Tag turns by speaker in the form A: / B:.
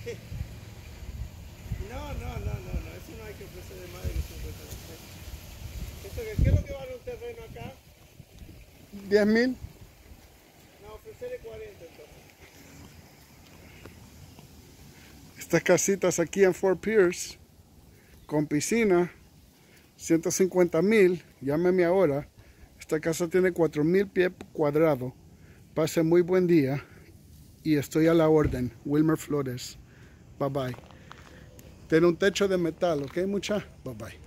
A: No, eso no hay que ofrecer de más de 50 mil. ¿Qué es lo que vale un terreno acá?
B: 10,000.
A: No, ofrecerle 40 entonces.
B: Estas casitas aquí en Fort Pierce, con piscina, 150,000. Llámeme ahora. Esta casa tiene 4,000 pies cuadrados. Pase muy buen día y estoy a la orden. Wilmer Flores. Bye bye. Tiene un techo de metal, ¿ok, mucha? Bye bye.